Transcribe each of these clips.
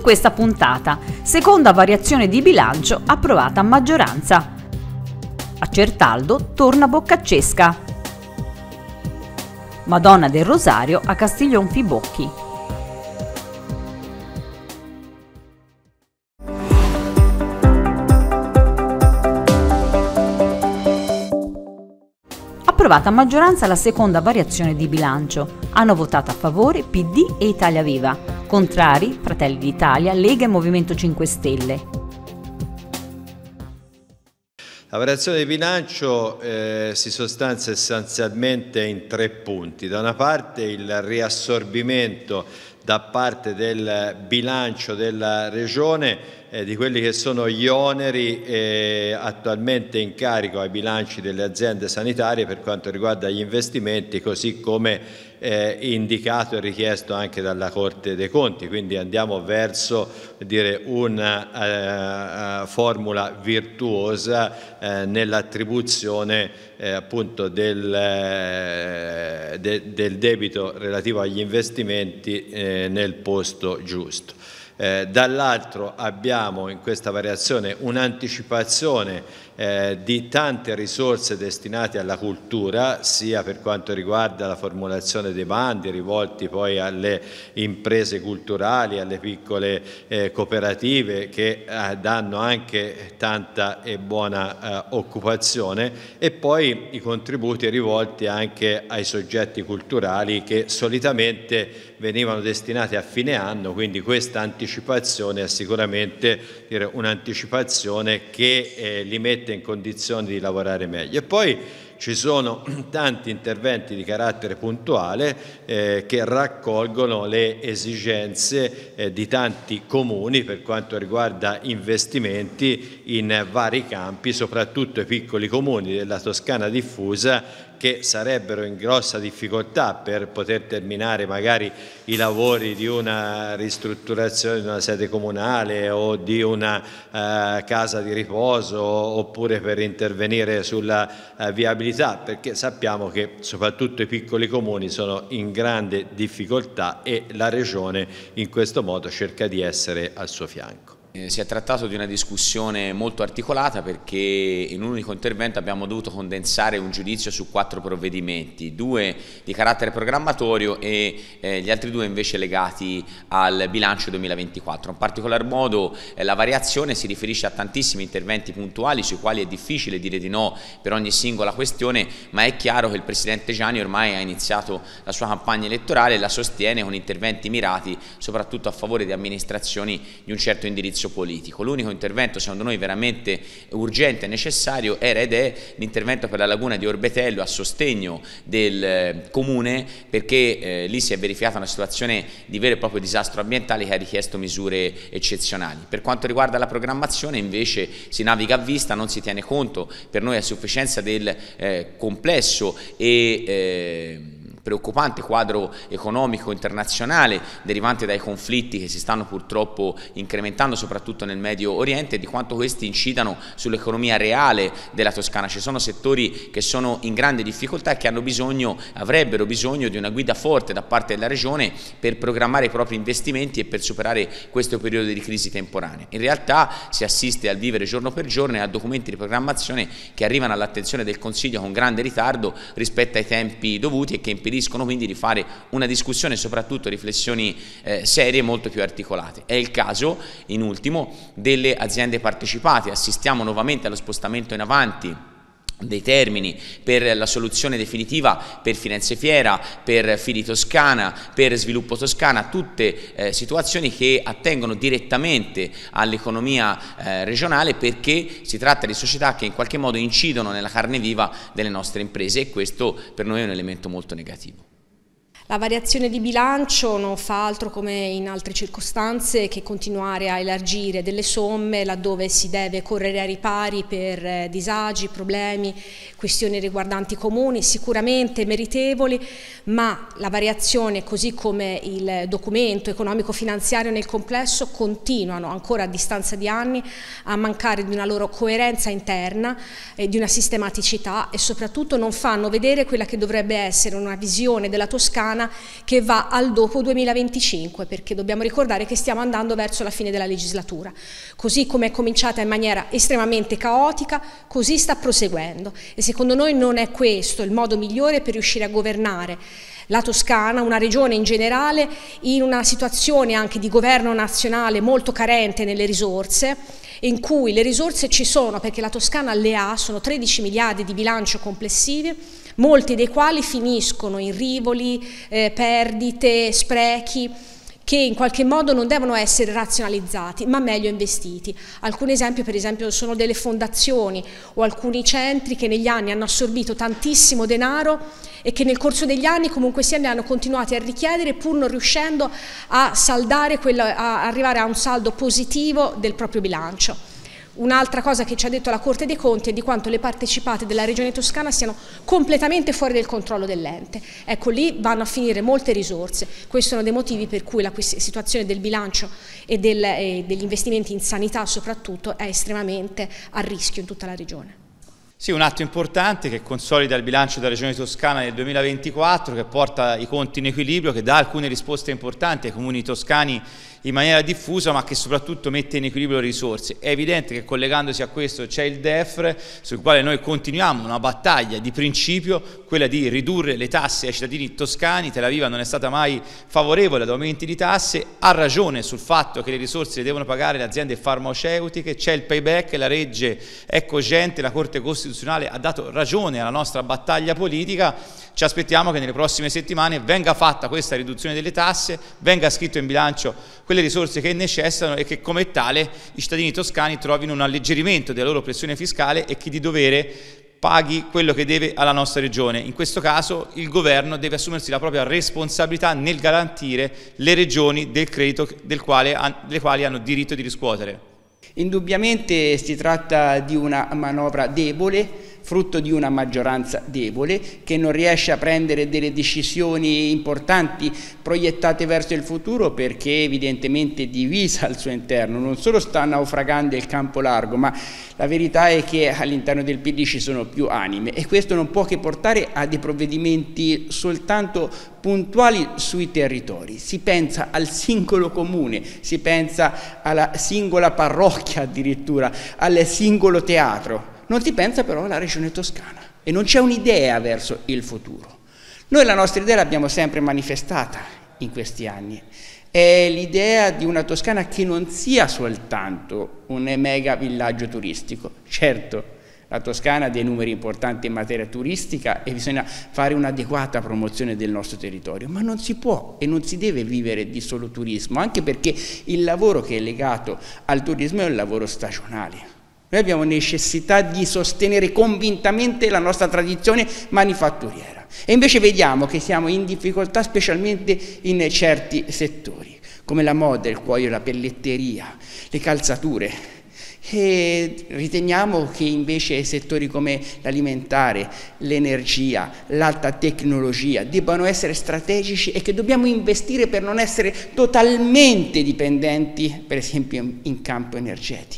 questa puntata. Seconda variazione di bilancio approvata a maggioranza. A Certaldo torna Boccaccesca. Madonna del Rosario a Castiglion Fibocchi. Approvata a maggioranza la seconda variazione di bilancio. Hanno votato a favore PD e Italia Viva. Contrari Fratelli d'Italia, Lega e Movimento 5 Stelle. La variazione di bilancio si sostanzia essenzialmente in 3 punti. Da una parte il riassorbimento da parte del bilancio della Regione di quelli che sono gli oneri attualmente in carico ai bilanci delle aziende sanitarie per quanto riguarda gli investimenti, così come indicato e richiesto anche dalla Corte dei Conti. Quindi andiamo verso una formula virtuosa nell'attribuzione appunto del debito relativo agli investimenti nel posto giusto. Dall'altro abbiamo in questa variazione un'anticipazione di tante risorse destinate alla cultura, sia per quanto riguarda la formulazione dei bandi rivolti poi alle imprese culturali, alle piccole cooperative che danno anche tanta e buona occupazione, e poi i contributi rivolti anche ai soggetti culturali che solitamente venivano destinati a fine anno, quindi questa anticipazione è sicuramente un'anticipazione che li mette in condizioni di lavorare meglio. E poi ci sono tanti interventi di carattere puntuale che raccolgono le esigenze di tanti comuni per quanto riguarda investimenti in vari campi, soprattutto i piccoli comuni della Toscana diffusa, che sarebbero in grossa difficoltà per poter terminare magari i lavori di una ristrutturazione di una sede comunale o di una casa di riposo, oppure per intervenire sulla viabilità, perché sappiamo che soprattutto i piccoli comuni sono in grande difficoltà e la Regione in questo modo cerca di essere al suo fianco. Si è trattato di una discussione molto articolata, perché in un unico intervento abbiamo dovuto condensare un giudizio su 4 provvedimenti, 2 di carattere programmatorio e gli altri 2 invece legati al bilancio 2024. In particolar modo la variazione si riferisce a tantissimi interventi puntuali sui quali è difficile dire di no per ogni singola questione, ma è chiaro che il Presidente Gianni ormai ha iniziato la sua campagna elettorale e la sostiene con interventi mirati soprattutto a favore di amministrazioni di un certo indirizzo politico. L'unico intervento secondo noi veramente urgente e necessario era ed è l'intervento per la laguna di Orbetello a sostegno del comune, perché lì si è verificata una situazione di vero e proprio disastro ambientale che ha richiesto misure eccezionali. Per quanto riguarda la programmazione invece si naviga a vista, non si tiene conto per noi a sufficienza del complesso e preoccupante quadro economico internazionale derivante dai conflitti che si stanno purtroppo incrementando soprattutto nel Medio Oriente, e di quanto questi incidano sull'economia reale della Toscana. Ci sono settori che sono in grande difficoltà e che avrebbero bisogno di una guida forte da parte della Regione per programmare i propri investimenti e per superare questo periodo di crisi temporanea. In realtà si assiste al vivere giorno per giorno e a documenti di programmazione che arrivano all'attenzione del Consiglio con grande ritardo rispetto ai tempi dovuti e che impediscono quindi di fare una discussione e soprattutto riflessioni serie molto più articolate. È il caso, in ultimo, delle aziende partecipate. Assistiamo nuovamente allo spostamento in avanti dei termini per la soluzione definitiva per Firenze Fiera, per Fili Toscana, per Sviluppo Toscana, tutte situazioni che attengono direttamente all'economia regionale, perché si tratta di società che in qualche modo incidono nella carne viva delle nostre imprese, e questo per noi è un elemento molto negativo. La variazione di bilancio non fa altro, come in altre circostanze, che continuare a elargire delle somme laddove si deve correre ai ripari per disagi, problemi, questioni riguardanti i comuni, sicuramente meritevoli, ma la variazione, così come il documento economico-finanziario nel complesso, continuano ancora a distanza di anni a mancare di una loro coerenza interna, di una sistematicità, e soprattutto non fanno vedere quella che dovrebbe essere una visione della Toscana Toscana che va al dopo 2025, perché dobbiamo ricordare che stiamo andando verso la fine della legislatura. Così come è cominciata in maniera estremamente caotica, così sta proseguendo, e secondo noi non è questo il modo migliore per riuscire a governare la Toscana, una regione in generale, in una situazione anche di governo nazionale molto carente nelle risorse, in cui le risorse ci sono perché la Toscana le ha, sono 13 miliardi di bilancio complessivi, molti dei quali finiscono in rivoli, perdite, sprechi, che in qualche modo non devono essere razionalizzati, ma meglio investiti. Alcuni esempi, per esempio, sono delle fondazioni o alcuni centri che negli anni hanno assorbito tantissimo denaro e che nel corso degli anni comunque sia ne hanno continuati a richiedere pur non riuscendo a saldare a arrivare a un saldo positivo del proprio bilancio. Un'altra cosa che ci ha detto la Corte dei Conti è di quanto le partecipate della Regione Toscana siano completamente fuori del controllo dell'ente. Ecco, lì vanno a finire molte risorse. Questi sono dei motivi per cui la situazione del bilancio e degli investimenti in sanità soprattutto è estremamente a rischio in tutta la Regione. Sì, un atto importante che consolida il bilancio della Regione Toscana nel 2024, che porta i conti in equilibrio, che dà alcune risposte importanti ai comuni toscani in maniera diffusa, ma che soprattutto mette in equilibrio le risorse. È evidente che collegandosi a questo c'è il DEF, sul quale noi continuiamo una battaglia di principio, quella di ridurre le tasse ai cittadini toscani. Tel Aviv non è stata mai favorevole ad aumenti di tasse, ha ragione sul fatto che le risorse le devono pagare le aziende farmaceutiche, c'è il payback, la legge è cogente, la Corte Costituzionale ha dato ragione alla nostra battaglia politica. Ci aspettiamo che nelle prossime settimane venga fatta questa riduzione delle tasse, venga scritto in bilancio quelle risorse che necessitano e che come tale i cittadini toscani trovino un alleggerimento della loro pressione fiscale e chi di dovere paghi quello che deve alla nostra regione. In questo caso il governo deve assumersi la propria responsabilità nel garantire le regioni del credito le quali hanno diritto di riscuotere. Indubbiamente si tratta di una manovra debole, frutto di una maggioranza debole che non riesce a prendere delle decisioni importanti proiettate verso il futuro perché evidentemente divisa al suo interno. Non solo sta naufragando il campo largo, ma la verità è che all'interno del PD ci sono più anime e questo non può che portare a dei provvedimenti soltanto puntuali sui territori. Si pensa al singolo comune, si pensa alla singola parrocchia addirittura, al singolo teatro. Non si pensa però alla Regione Toscana e non c'è un'idea verso il futuro. Noi la nostra idea l'abbiamo sempre manifestata in questi anni. È l'idea di una Toscana che non sia soltanto un mega villaggio turistico. Certo, la Toscana ha dei numeri importanti in materia turistica e bisogna fare un'adeguata promozione del nostro territorio, ma non si può e non si deve vivere di solo turismo, anche perché il lavoro che è legato al turismo è un lavoro stagionale. Noi abbiamo necessità di sostenere convintamente la nostra tradizione manifatturiera e invece vediamo che siamo in difficoltà specialmente in certi settori, come la moda, il cuoio, la pelletteria, le calzature. E riteniamo che invece settori come l'alimentare, l'energia, l'alta tecnologia debbano essere strategici e che dobbiamo investire per non essere totalmente dipendenti, per esempio in campo energetico.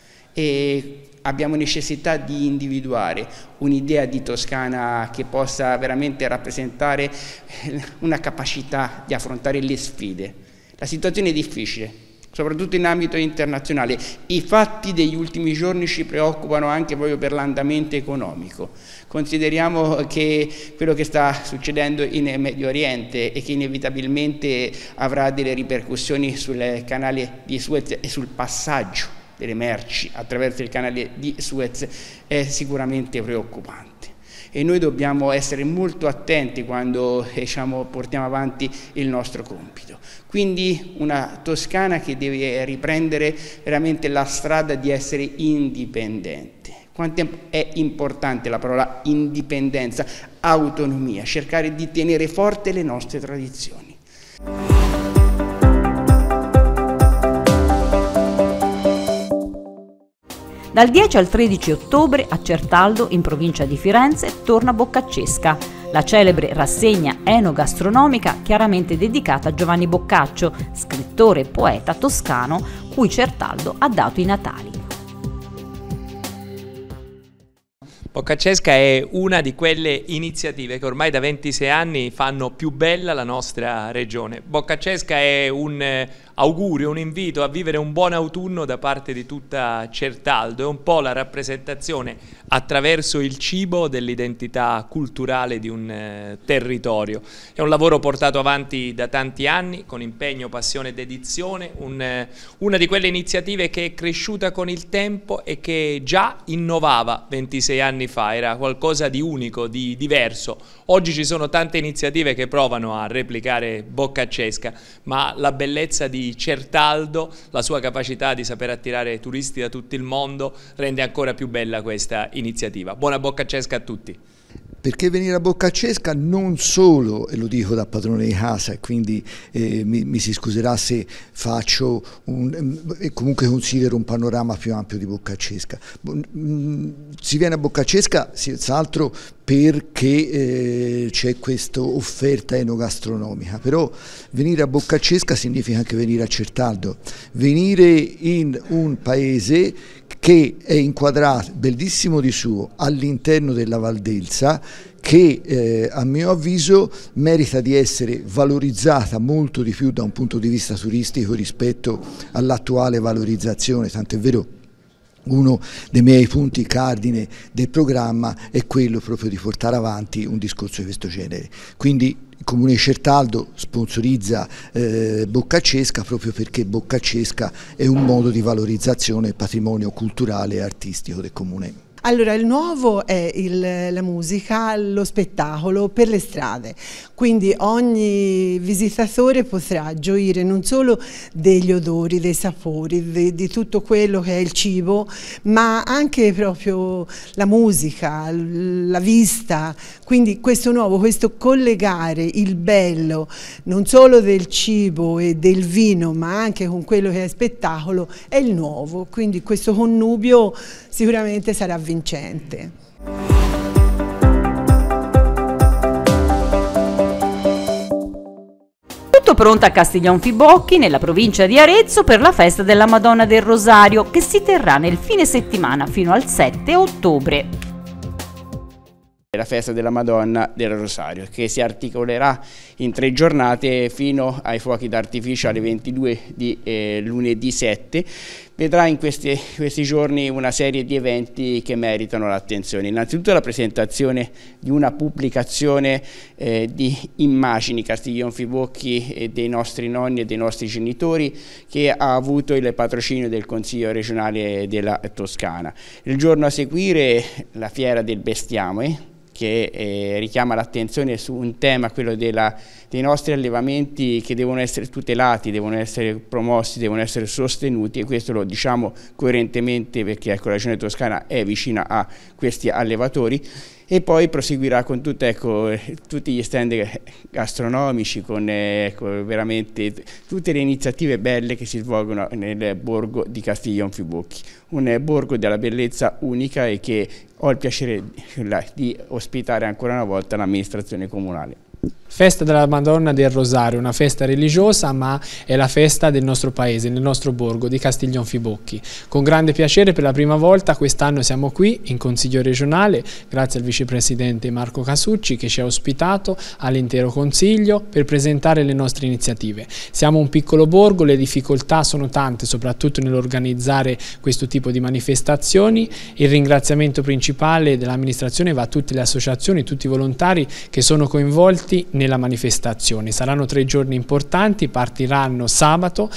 E abbiamo necessità di individuare un'idea di Toscana che possa veramente rappresentare una capacità di affrontare le sfide. La situazione è difficile, soprattutto in ambito internazionale. I fatti degli ultimi giorni ci preoccupano anche proprio per l'andamento economico. Consideriamo che quello che sta succedendo in Medio Oriente e che inevitabilmente avrà delle ripercussioni sul canale di Suez e sul passaggio delle merci attraverso il canale di Suez è sicuramente preoccupante e noi dobbiamo essere molto attenti quando portiamo avanti il nostro compito. Quindi una Toscana che deve riprendere veramente la strada di essere indipendente. Quanto è importante la parola indipendenza, autonomia, cercare di tenere forte le nostre tradizioni. Dal 10 al 13 ottobre a Certaldo, in provincia di Firenze, torna Boccaccesca, la celebre rassegna enogastronomica chiaramente dedicata a Giovanni Boccaccio, scrittore e poeta toscano cui Certaldo ha dato i natali. Boccacesca è una di quelle iniziative che ormai da 26 anni fanno più bella la nostra regione. Boccacesca è un augurio, un invito a vivere un buon autunno da parte di tutta Certaldo, è un po' la rappresentazione attraverso il cibo dell'identità culturale di un territorio. È un lavoro portato avanti da tanti anni con impegno, passione e dedizione, una di quelle iniziative che è cresciuta con il tempo e che già innovava 26 anni fa, era qualcosa di unico, di diverso. Oggi ci sono tante iniziative che provano a replicare Boccacesca, ma la bellezza di Certaldo, la sua capacità di saper attirare turisti da tutto il mondo rende ancora più bella questa iniziativa. Buona Boccacesca a tutti! Perché venire a Boccacesca non solo, e lo dico da padrone di casa, e quindi mi si scuserà se faccio comunque considero un panorama più ampio di Boccacesca. Si viene a Boccacesca senz'altro perché c'è questa offerta enogastronomica, però venire a Boccacesca significa anche venire a Certaldo, venire in un paese che è inquadrato, bellissimo di suo, all'interno della Val d'Elsa, che a mio avviso merita di essere valorizzata molto di più da un punto di vista turistico rispetto all'attuale valorizzazione, tant'è vero uno dei miei punti cardine del programma è quello proprio di portare avanti un discorso di questo genere. Quindi il Comune di Certaldo sponsorizza Boccacesca proprio perché Boccacesca è un modo di valorizzazione del patrimonio culturale e artistico del Comune. Allora, il nuovo è la musica, lo spettacolo per le strade, quindi ogni visitatore potrà gioire non solo degli odori, dei sapori, di tutto quello che è il cibo, ma anche proprio la musica, la vista, quindi questo nuovo, questo collegare il bello non solo del cibo e del vino, ma anche con quello che è spettacolo, è il nuovo, quindi questo connubio sicuramente sarà vincente. Tutto pronto a Castiglionfibocchi, nella provincia di Arezzo, per la festa della Madonna del Rosario, che si terrà nel fine settimana fino al 7 ottobre. La festa della Madonna del Rosario, che si articolerà in 3 giornate fino ai fuochi d'artificio alle 22 di lunedì 7. Vedrà in questi giorni una serie di eventi che meritano l'attenzione. Innanzitutto la presentazione di una pubblicazione di immagini Castiglionfibocchi dei nostri nonni e dei nostri genitori, che ha avuto il patrocinio del Consiglio regionale della Toscana. Il giorno a seguire la fiera del bestiame, che richiama l'attenzione su un tema, quello dei nostri allevamenti, che devono essere tutelati, devono essere promossi, devono essere sostenuti, e questo lo diciamo coerentemente perché ecco, la regione toscana è vicina a questi allevatori. E poi proseguirà con tutti gli stand gastronomici, con veramente tutte le iniziative belle che si svolgono nel borgo di Castiglionfibocchi, un borgo della bellezza unica e che ho il piacere di ospitare ancora una volta l'amministrazione comunale. Festa della Madonna del Rosario, una festa religiosa, ma è la festa del nostro paese, nel nostro borgo di Castiglionfibocchi. Con grande piacere, per la prima volta quest'anno siamo qui in Consiglio regionale, grazie al vicepresidente Marco Casucci che ci ha ospitato, all'intero Consiglio, per presentare le nostre iniziative. Siamo un piccolo borgo, le difficoltà sono tante, soprattutto nell'organizzare questo tipo di manifestazioni. Il ringraziamento principale dell'amministrazione va a tutte le associazioni, tutti i volontari che sono coinvolti nella manifestazione. Saranno 3 giorni importanti, partiranno sabato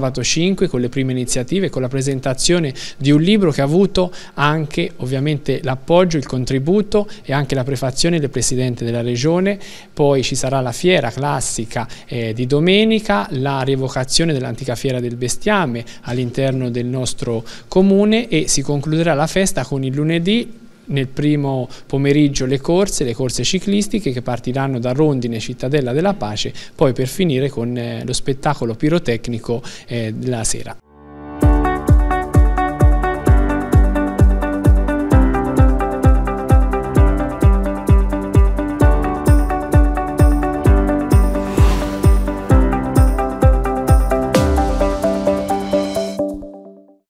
5 con le prime iniziative, con la presentazione di un libro che ha avuto anche ovviamente l'appoggio, il contributo e anche la prefazione del Presidente della Regione. Poi ci sarà la fiera classica di domenica, la rievocazione dell'antica fiera del bestiame all'interno del nostro comune, e si concluderà la festa con il lunedì, nel primo pomeriggio, le corse ciclistiche che partiranno da Rondine, Cittadella della Pace, poi per finire con lo spettacolo pirotecnico della sera.